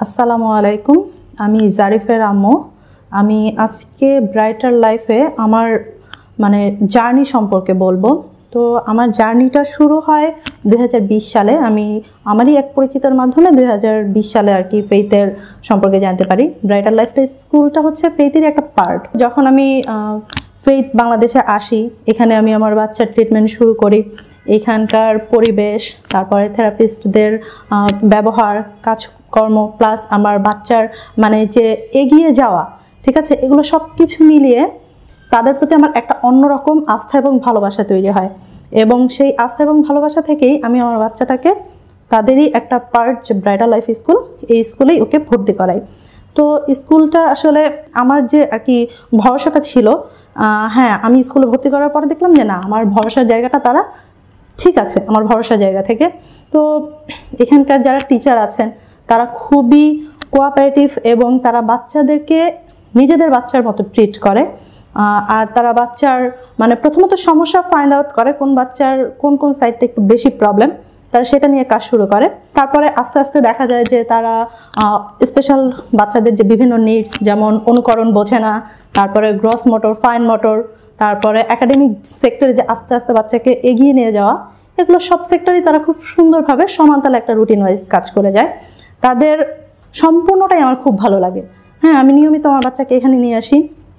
আসসালামু আলাইকুম। আমি জারিফের আম্মু। আমি আজকে ব্রাইটার লাইফে আমার জার্নি সম্পর্কে বলবো। তো আমার জার্নিটা শুরু হয় 2020 সালে। আমি আমারই এক পরিচিতর মাধ্যমে 2020 সালে আর কি ফেইথের সম্পর্কে জানতে পারি। ব্রাইটার লাইফ স্কুলটা হচ্ছে ফেইথের একটা পার্ট। যখন আমি ফেইথ বাংলাদেশে আসি, এখানে আমি আমার বাচ্চার ট্রিটমেন্ট শুরু করি। এখানকার পরিবেশ, তারপরে থেরাপিস্টদের ব্যবহার, কাজকর্ম, প্লাস আমার বাচ্চার যে এগিয়ে যাওয়া, ঠিক আছে, এগুলো সব কিছু মিলিয়ে তাদের প্রতি আমার একটা অন্যরকম আস্থা এবং ভালোবাসা তৈরি হয়। এবং সেই আস্থা এবং ভালোবাসা থেকেই আমি আমার বাচ্চাটাকে তাদেরই একটা পার্ট, যে ব্রাইটার লাইফ স্কুল, এই স্কুলেই ওকে ভর্তি করাই। তো স্কুলটা আসলে আমার যে আর কি ভরসাটা ছিল, হ্যাঁ, আমি স্কুলে ভর্তি করার পরে দেখলাম যে না, আমার ভরসার জায়গাটা তারা ঠিক আছে, আমার ভরসার জায়গা থেকে। তো এখানকার যারা টিচার আছেন তারা খুবই কোঅপারেটিভ এবং তারা বাচ্চাদেরকে নিজেদের বাচ্চার মতো ট্রিট করে। আর তারা বাচ্চার প্রথমত সমস্যা ফাইন্ড আউট করে, কোন বাচ্চার কোন কোন সাইডটা একটু বেশি প্রবলেম, তারা সেটা নিয়ে কাজ শুরু করে। তারপরে আস্তে আস্তে দেখা যায় যে তারা স্পেশাল বাচ্চাদের যে বিভিন্ন নিডস, যেমন অনুকরণ বোঝে না, তারপরে গ্রস মোটর, ফাইন মোটর, তারপরে একাডেমিক সেক্টরে যে আস্তে আস্তে বাচ্চাকে এগিয়ে নিয়ে যাওয়া, এগুলো সব সেক্টরেই তারা খুব সুন্দরভাবে সমানতালে একটা রুটিন ওয়াইজ কাজ করে যায়। তাদের সম্পূর্ণটাই আমার খুব ভালো লাগে। হ্যাঁ, আমি নিয়মিত আমার বাচ্চাকে এখানে নিয়ে আসি,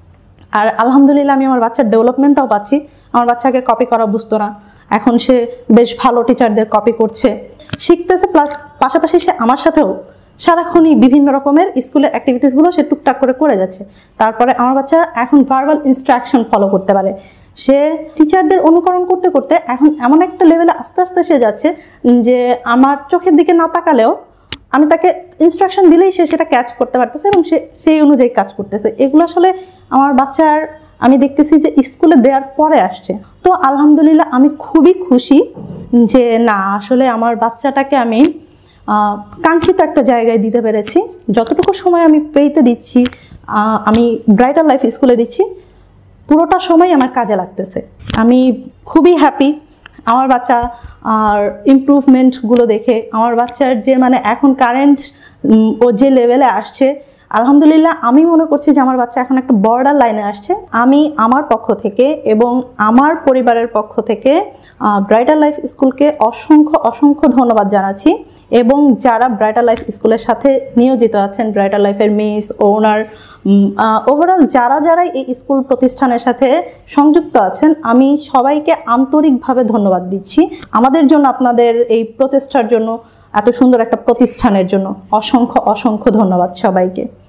আর আলহামদুলিল্লাহ আমি আমার বাচ্চার ডেভেলপমেন্টটাও পাচ্ছি। আমার বাচ্চাকে কপি করা বুঝতো না, এখন সে বেশ ভালো টিচারদের কপি করছে, শিখতেছে, প্লাস পাশাপাশি সে আমার সাথেও সারাক্ষণই বিভিন্ন রকমের স্কুলের অ্যাক্টিভিটিসগুলো সে টুকটাক করে যাচ্ছে। তারপরে আমার বাচ্চা এখন ভার্বাল ইনস্ট্রাকশন ফলো করতে পারে। সে টিচারদের অনুকরণ করতে করতে এখন এমন একটা লেভেলে আস্তে আস্তে সে যাচ্ছে যে আমার চোখের দিকে না তাকালেও আমি তাকে ইনস্ট্রাকশন দিলেই সে সেটা ক্যাচ করতে পারতেছে এবং সে সেই অনুযায়ী কাজ করতেছে। এগুলো আসলে আমার বাচ্চার আমি দেখতেছি যে স্কুলে দেওয়ার পরে আসছে। তো আলহামদুলিল্লাহ আমি খুবই খুশি যে না, আসলে আমার বাচ্চাটাকে আমি কাঙ্ক্ষিত একটা জায়গায় দিতে পেরেছি। যতটুকু সময় আমি পেইতে দিচ্ছি, আমি ব্রাইটার লাইফ স্কুলে দিচ্ছি, পুরোটা সময় আমার কাজে লাগতেছে। আমি খুবই হ্যাপি আমার বাচ্চা আর ইমপ্রুভমেন্টগুলো দেখে। আমার বাচ্চার যে এখন কারেন্ট ও যে লেভেলে আসছে, আলহামদুলিল্লাহ আমি মনে করছি যে আমার বাচ্চা এখন একটা বর্ডার লাইনে আসছে। আমি আমার পক্ষ থেকে এবং আমার পরিবারের পক্ষ থেকে ব্রাইটার লাইফ স্কুলকে অসংখ্য অসংখ্য ধন্যবাদ জানাচ্ছি। এবং যারা ব্রাইটার লাইফ স্কুলের সাথে নিয়োজিত আছেন, ব্রাইটার লাইফের মিস, ওনার, ওভারঅল যারা এই স্কুল প্রতিষ্ঠানের সাথে সংযুক্ত আছেন, আমি সবাইকে আন্তরিকভাবে ধন্যবাদ দিচ্ছি। আমাদের জন্য, আপনাদের এই প্রচেষ্টার জন্য, এত সুন্দর একটা প্রতিষ্ঠানের জন্য অসংখ্য অসংখ্য ধন্যবাদ সবাইকে।